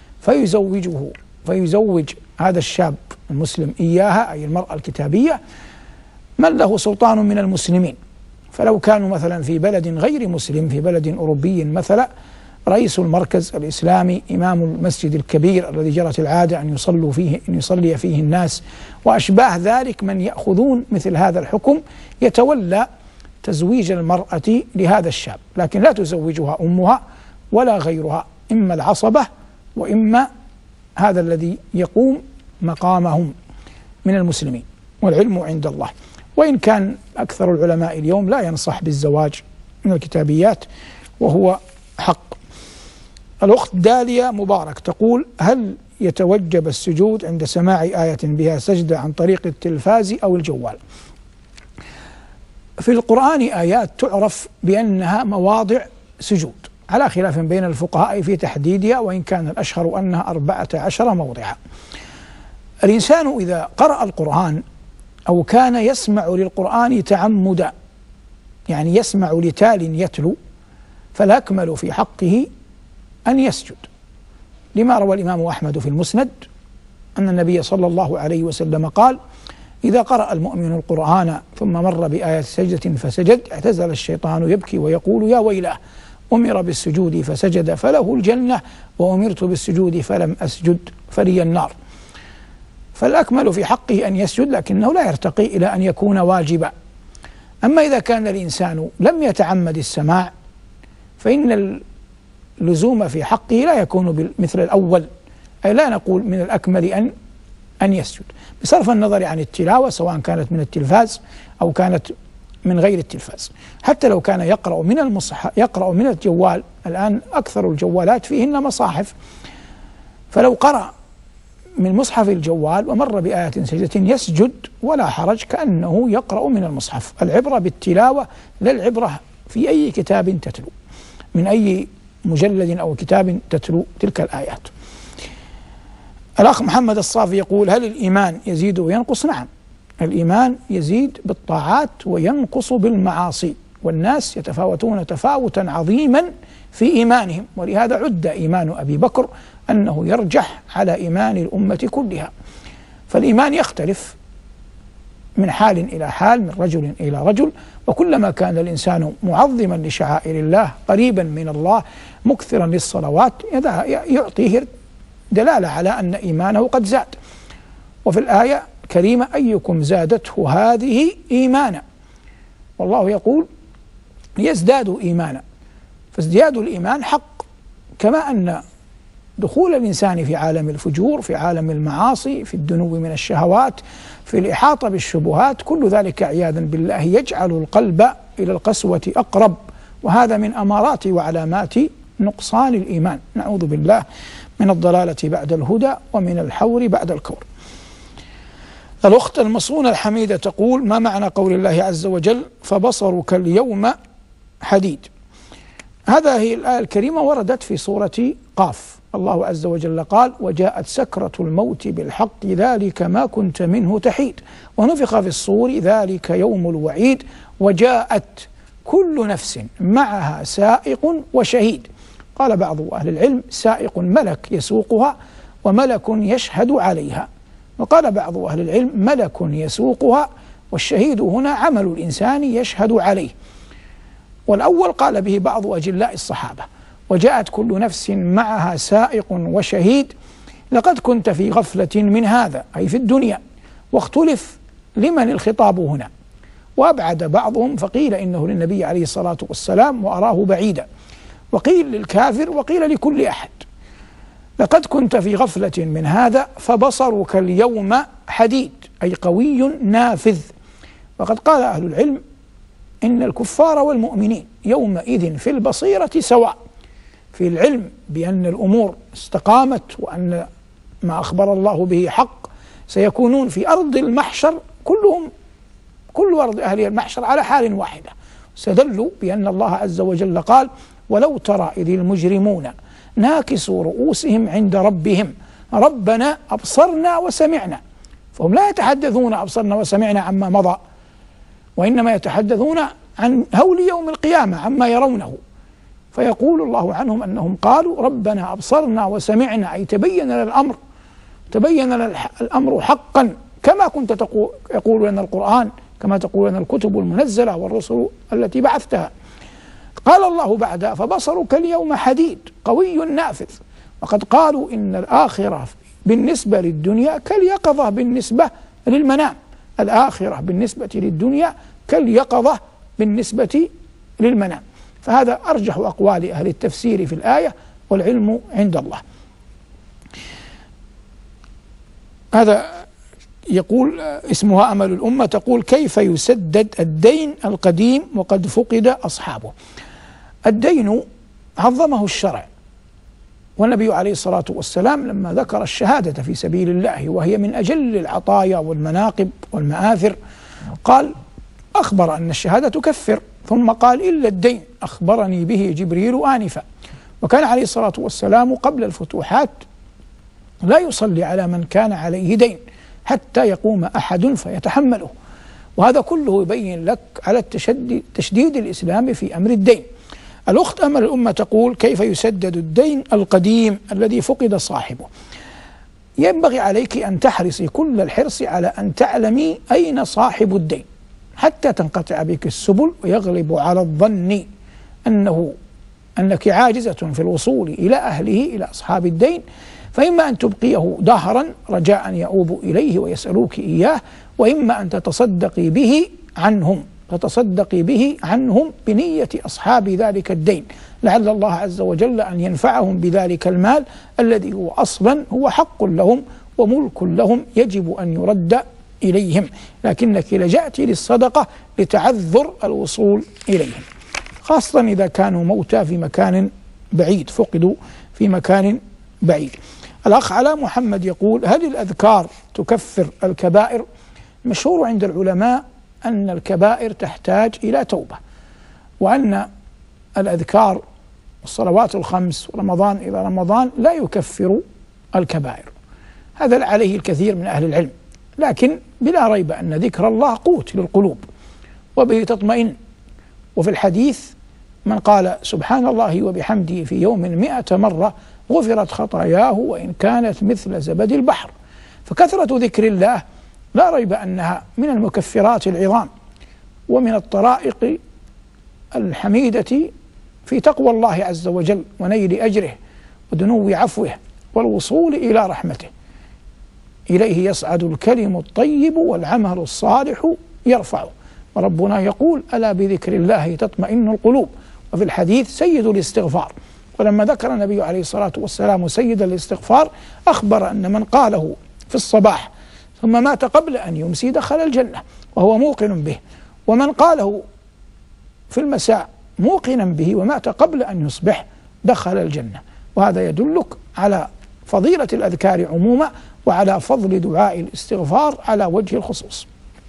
فيزوج هذا الشاب المسلم إياها، أي المرأة الكتابية، من له سلطان من المسلمين. فلو كانوا مثلا في بلد غير مسلم، في بلد أوروبي مثلا، رئيس المركز الإسلامي، إمام المسجد الكبير الذي جرت العادة أن يصلي فيه الناس وأشباه ذلك، من يأخذون مثل هذا الحكم يتولى تزويج المرأة لهذا الشاب، لكن لا تزوجها أمها ولا غيرها، إما العصبة وإما هذا الذي يقوم مقامهم من المسلمين، والعلم عند الله. وإن كان أكثر العلماء اليوم لا ينصح بالزواج من الكتابيات وهو حق. الأخت داليا مبارك تقول: هل يتوجب السجود عند سماع آية بها سجدة عن طريق التلفاز أو الجوال؟ في القرآن آيات تعرف بأنها مواضع سجود، على خلاف بين الفقهاء في تحديدها، وإن كان الأشهر أنها 14 موضعا. الإنسان إذا قرأ القرآن أو كان يسمع للقرآن تعمدا، يعني يسمع لتال يتلو، فالأكمل في حقه أن يسجد، لما روى الإمام أحمد في المسند أن النبي صلى الله عليه وسلم قال: إذا قرأ المؤمن القرآن ثم مر بآية سجدة فسجد اعتزل الشيطان يبكي ويقول: يا ويله، أمر بالسجود فسجد فله الجنة، وأمرت بالسجود فلم أسجد فلي النار. فالأكمل في حقه أن يسجد، لكنه لا يرتقي إلى أن يكون واجبا. أما إذا كان الإنسان لم يتعمد السماع فإن اللزوم في حقه لا يكون مثل الأول، أي لا نقول من الأكمل أن يسجد، بصرف النظر عن التلاوة سواء كانت من التلفاز أو كانت من غير التلفاز. حتى لو كان يقرأ من المصحف، يقرأ من الجوال، الآن أكثر الجوالات فيهن مصاحف، فلو قرأ من مصحف الجوال ومر بآية سجدة يسجد ولا حرج، كأنه يقرأ من المصحف. العبرة بالتلاوة، لا العبرة في أي كتاب تتلو، من أي مجلد أو كتاب تتلو تلك الآيات. الأخ محمد الصافي يقول: هل الإيمان يزيد وينقص؟ نعم، الإيمان يزيد بالطاعات وينقص بالمعاصي، والناس يتفاوتون تفاوتا عظيما في إيمانهم، ولهذا عد إيمان أبي بكر أنه يرجح على إيمان الأمة كلها. فالإيمان يختلف من حال إلى حال، من رجل إلى رجل، وكلما كان الإنسان معظما لشعائر الله، قريبا من الله، مكثرا للصلوات، يعطيه دلالة على أن إيمانه قد زاد. وفي الآية الكريمة أيكم زادته هذه إيمانا، أيكم زادته هذه إيمانا، والله يقول ليزدادوا إيمانا، فازدياد الإيمان حق، كما أن دخول الإنسان في عالم الفجور، في عالم المعاصي، في الدنو من الشهوات، في الإحاطة بالشبهات، كل ذلك عياذا بالله يجعل القلب إلى القسوة أقرب، وهذا من أمارات وعلامات نقصان الإيمان. نعوذ بالله من الضلالة بعد الهدى ومن الحور بعد الكور. الأخت المصونة الحميدة تقول: ما معنى قول الله عز وجل فبصرك اليوم حديد؟ هذه الآية الكريمة وردت في سورة قاف، الله عز وجل قال: وجاءت سكرة الموت بالحق ذلك ما كنت منه تحيد ونفخ في الصور ذلك يوم الوعيد وجاءت كل نفس معها سائق وشهيد. قال بعض أهل العلم: سائق ملك يسوقها وملك يشهد عليها، وقال بعض أهل العلم: ملك يسوقها والشهيد هنا عمل الإنسان يشهد عليه. والأول قال به بعض أجلاء الصحابة: وجاءت كل نفس معها سائق وشهيد، لقد كنت في غفلة من هذا، أي في الدنيا، واختلف لمن الخطاب هنا، وأبعد بعضهم فقيل إنه للنبي عليه الصلاة والسلام وأراه بعيدا، وقيل للكافر، وقيل لكل أحد. لقد كنت في غفلة من هذا فبصرك اليوم حديد، أي قوي نافذ. وقد قال أهل العلم إن الكفار والمؤمنين يومئذ في البصيرة سواء، في العلم بأن الأمور استقامت وأن ما أخبر الله به حق، سيكونون في أرض المحشر كلهم، كل أرض أهل المحشر على حال واحدة. استدلوا بأن الله عز وجل قال: ولو ترى إذ المجرمون ناكسوا رؤوسهم عند ربهم ربنا أبصرنا وسمعنا. فهم لا يتحدثون أبصرنا وسمعنا عما مضى، وإنما يتحدثون عن هول يوم القيامة عما يرونه، فيقول الله عنهم أنهم قالوا ربنا أبصرنا وسمعنا، أي تبين لنا الأمر حقا، كما كنت يقول لنا القرآن، كما تقول لنا الكتب المنزلة والرسل التي بعثتها. قال الله بعدها: فبصرك اليوم حديد قوي نافذ. وقد قالوا إن الآخرة بالنسبة للدنيا كاليقظة بالنسبة للمنام، الآخرة بالنسبة للدنيا كاليقظة بالنسبة للمنام. فهذا أرجح أقوال أهل التفسير في الآية، والعلم عند الله. هذا يقول اسمها أمل الأمة، تقول: كيف يسدد الدين القديم وقد فقد أصحابه؟ الدين عظمه الشرع، والنبي عليه الصلاة والسلام لما ذكر الشهادة في سبيل الله وهي من أجل العطايا والمناقب والمآثر قال: أخبر أن الشهادة تكفر، ثم قال: إلا الدين أخبرني به جبريل آنفا. وكان عليه الصلاة والسلام قبل الفتوحات لا يصلي على من كان عليه دين حتى يقوم أحد فيتحمله، وهذا كله يبين لك على تشديد الإسلام في أمر الدين. الأخت أمل الأمة تقول: كيف يسدد الدين القديم الذي فقد صاحبه؟ ينبغي عليك أن تحرصي كل الحرص على أن تعلمي أين صاحب الدين حتى تنقطع بك السبل، ويغلب على الظن أنك عاجزة في الوصول إلى أهله، إلى أصحاب الدين، فإما أن تبقيه دهرا رجاء يؤوب إليه ويسألوك إياه، وإما أن تتصدقي به عنهم بنية أصحاب ذلك الدين، لعل الله عز وجل أن ينفعهم بذلك المال الذي هو أصلا هو حق لهم وملك لهم يجب أن يرد إليهم، لكنك لجأت للصدقة لتعذر الوصول إليهم، خاصة إذا كانوا موتى في مكان بعيد، فقدوا في مكان بعيد. الأخ علاء محمد يقول: هل الأذكار تكفر الكبائر؟ مشهور عند العلماء أن الكبائر تحتاج إلى توبة، وأن الأذكار والصلوات الخمس ورمضان إلى رمضان لا يكفر الكبائر. هذا عليه الكثير من أهل العلم، لكن بلا ريب أن ذكر الله قوت للقلوب وبه تطمئن. وفي الحديث: من قال سبحان الله وبحمده في يوم 100 مرة غفرت خطاياه وإن كانت مثل زبد البحر. فكثرة ذكر الله لا ريب أنها من المكفرات العظام، ومن الطرائق الحميدة في تقوى الله عز وجل ونيل أجره ودنو عفوه والوصول إلى رحمته. إليه يصعد الكلم الطيب والعمل الصالح يرفعه. وربنا يقول: ألا بذكر الله تطمئن القلوب. وفي الحديث: سيد الاستغفار. ولما ذكر النبي عليه الصلاة والسلام سيد الاستغفار أخبر أن من قاله في الصباح ثم مات قبل أن يمسي دخل الجنة وهو موقن به، ومن قاله في المساء موقنا به ومات قبل أن يصبح دخل الجنة. وهذا يدلك على فضيلة الأذكار عموما وعلى فضل دعاء الاستغفار على وجه الخصوص.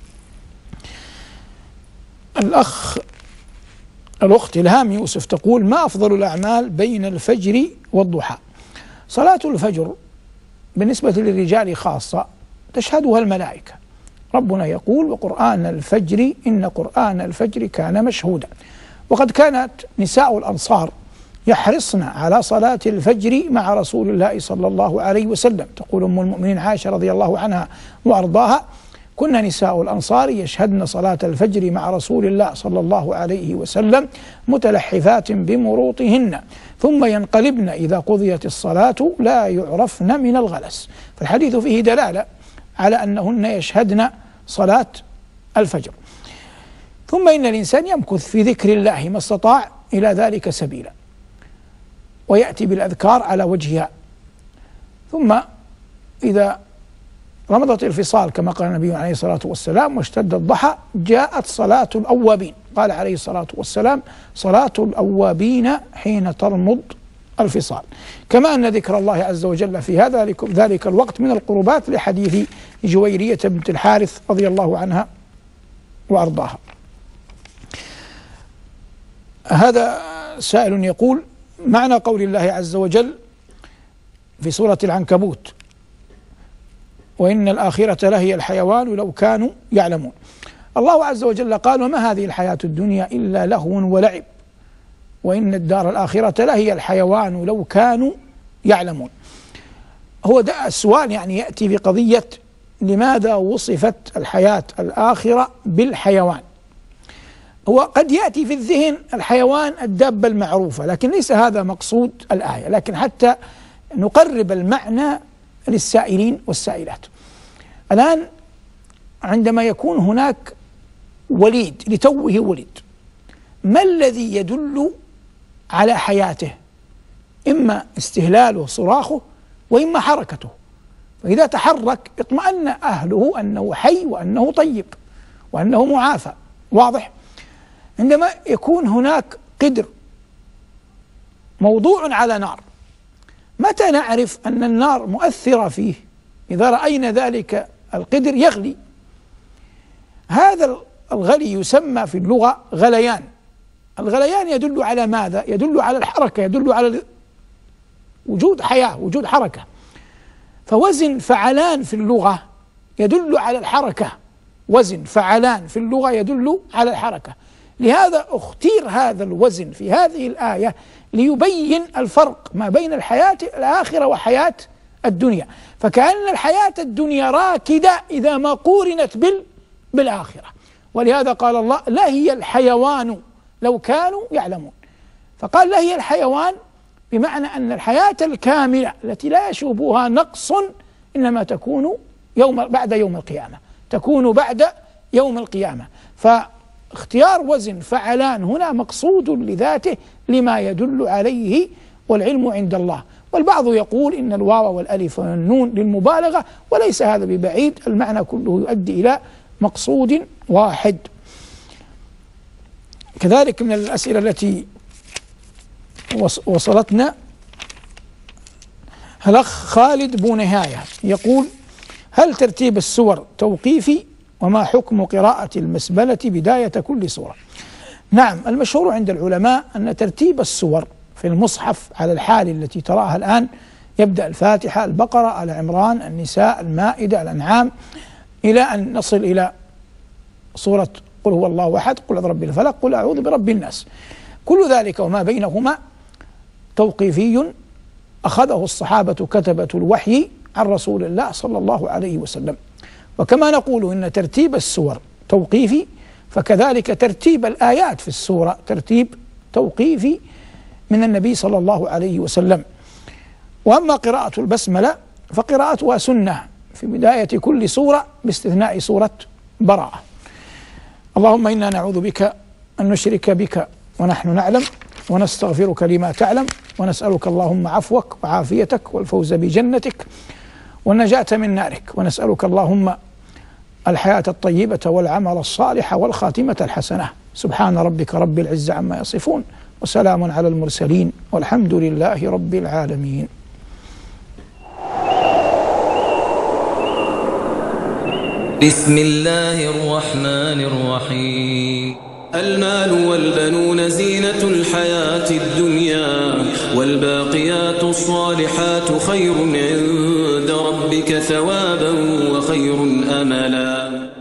الأخت إلهام يوسف تقول: ما أفضل الأعمال بين الفجر والضحى؟ صلاة الفجر بالنسبة للرجال خاصة تشهدها الملائكة. ربنا يقول: وقرآن الفجر إن قرآن الفجر كان مشهودا. وقد كانت نساء الأنصار يحرصن على صلاة الفجر مع رسول الله صلى الله عليه وسلم. تقول أم المؤمنين عائشة رضي الله عنها وأرضاها: كنا نساء الأنصار يشهدن صلاة الفجر مع رسول الله صلى الله عليه وسلم متلحفات بمروطهن ثم ينقلبن إذا قضيت الصلاة لا يعرفن من الغلس. فالحديث فيه دلالة على أنهن يشهدن صلاة الفجر. ثم إن الإنسان يمكث في ذكر الله ما استطاع إلى ذلك سبيلا، ويأتي بالأذكار على وجهها. ثم إذا رمضت الفصال كما قال النبي عليه الصلاة والسلام واشتد الضحى جاءت صلاة الأوابين. قال عليه الصلاة والسلام: صلاة الأوابين حين ترمض الفصال. كما أن ذكر الله عز وجل في ذلك الوقت من القربات لحديث جويرية بنت الحارث رضي الله عنها وأرضاها. هذا سائل يقول: معنى قول الله عز وجل في سورة العنكبوت: وإن الآخرة لهي الحيوان لو كانوا يعلمون. الله عز وجل قال: وما هذه الحياة الدنيا إلا لهو ولعب وإن الدار الآخرة لهي الحيوان لو كانوا يعلمون. هو ده السؤال، يعني يأتي بقضية لماذا وصفت الحياة الآخرة بالحيوان. هو قد يأتي في الذهن الحيوان الدابة المعروفة، لكن ليس هذا مقصود الآية، لكن حتى نقرب المعنى للسائلين والسائلات. الآن عندما يكون هناك وليد لتوه ولد، ما الذي يدل على حياته؟ إما استهلاله صراخه وإما حركته. فإذا تحرك اطمأن أهله أنه حي وأنه طيب وأنه معافى. واضح؟ عندما يكون هناك قدر موضوع على نار، متى نعرف أن النار مؤثرة فيه؟ إذا رأينا ذلك القدر يغلي. هذا الغلي يسمى في اللغة غليان. الغليان يدل على ماذا؟ يدل على الحركة، يدل على وجود حياة، وجود حركة. فوزن فعلان في اللغة يدل على الحركة، وزن فعلان في اللغة يدل على الحركة. لهذا اختير هذا الوزن في هذه الآية ليبين الفرق ما بين الحياة الآخرة وحياة الدنيا. فكأن الحياة الدنيا راكدة إذا ما قورنت بالآخرة. ولهذا قال الله: لهي الحيوان لو كانوا يعلمون. فقال لهي الحيوان بمعنى أن الحياة الكاملة التي لا يشوبها نقص إنما تكون بعد يوم القيامة، تكون بعد يوم القيامة. فاختيار وزن فعلان هنا مقصود لذاته لما يدل عليه، والعلم عند الله. والبعض يقول إن الواو والألف والنون للمبالغة، وليس هذا ببعيد، المعنى كله يؤدي إلى مقصود واحد. كذلك من الأسئلة التي وصلتنا الأخ خالد بونهاية يقول: هل ترتيب السور توقيفي؟ وما حكم قراءة المسبلة بداية كل سورة؟ نعم، المشهور عند العلماء أن ترتيب السور في المصحف على الحال التي تراها الآن، يبدأ الفاتحة، البقرة، آل عمران، النساء، المائدة، الأنعام، إلى أن نصل إلى سورة قل هو الله أحد، قل أعوذ برب الفلق، قل أعوذ برب الناس. كل ذلك وما بينهما توقيفي أخذه الصحابة كتبة الوحي عن رسول الله صلى الله عليه وسلم. وكما نقول إن ترتيب السور توقيفي، فكذلك ترتيب الآيات في السورة ترتيب توقيفي من النبي صلى الله عليه وسلم. وأما قراءة البسملة فقراءتها سنة في بداية كل سورة باستثناء سورة براءة. اللهم إنا نعوذ بك أن نشرك بك ونحن نعلم، ونستغفرك لما تعلم، ونسألك اللهم عفوك وعافيتك والفوز بجنتك والنجاة من نارك، ونسألك اللهم الحياة الطيبة والعمل الصالح والخاتمة الحسنة. سبحان ربك رب العزة عما يصفون، وسلام على المرسلين، والحمد لله رب العالمين. بسم الله الرحمن الرحيم. المال والبنون زينة الحياة الدنيا، والباقيات الصالحات خير عند ربك ثوابا وخير أملا.